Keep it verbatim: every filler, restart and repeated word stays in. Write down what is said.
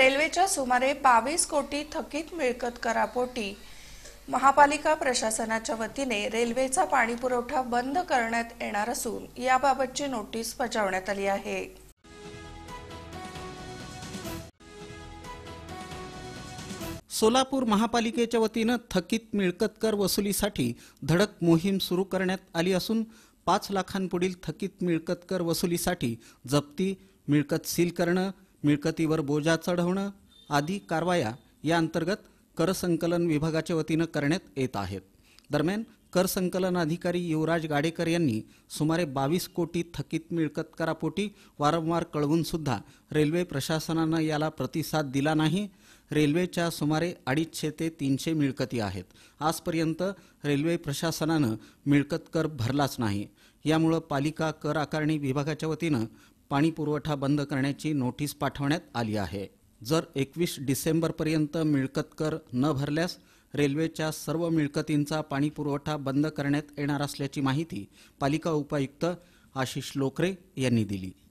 रेल्वेच्या सुमारे बावीस कोटी थकीत मिळकत करापोटी महापालिका प्रशासनाच्या वतीने रेल्वेचा पाणी पुरवठा बंद करण्यात येणार असून याबाबतची नोटीस बजावण्यात आली आहे। सोलापूर महापालिकेच्या वतीने थकीत मिळकत कर वसुलीसाठी धडक मोहीम सुरू करण्यात आली असून पाच लाखांपुढील थकीत मिळकत कर वसुलीसाठी जप्ती, मिळकत सील करणं, मिळकतीवर बोजा चढवणं आदी कारवाया या अंतर्गत कर संकलन विभागाच्या वतीने करण्यात येत आहेत। दरम्यान कर संकलन अधिकारी युवराज गाडेकर यांनी सुमारे बावीस कोटी थकीत मिळकत करापोटी वारंवार कळवून सुद्धा रेल्वे प्रशासनाने याला प्रतिसाद दिला नाही। रेल्वेच्या सुमारे अडीचशे ते तीनशे मिळकती आहेत। आजपर्यंत रेल्वे प्रशासनाने मिळकत कर भरलाच नाही। यामुळे पालिका कर आकारणी विभागाच्या वतीने पाणी पुरवठा बंद करण्याची नोटीस पाठवण्यात आली आहे। जर एकवीस डिसेंबर पर्यंत मिळकत कर न भरल्यास रेल्वेच्या सर्व मिळकतींचा पाणी पुरवठा बंद करण्यात येणार असल्याची माहिती पालिका उपायुक्त आशिष लोकरे यांनी दिली।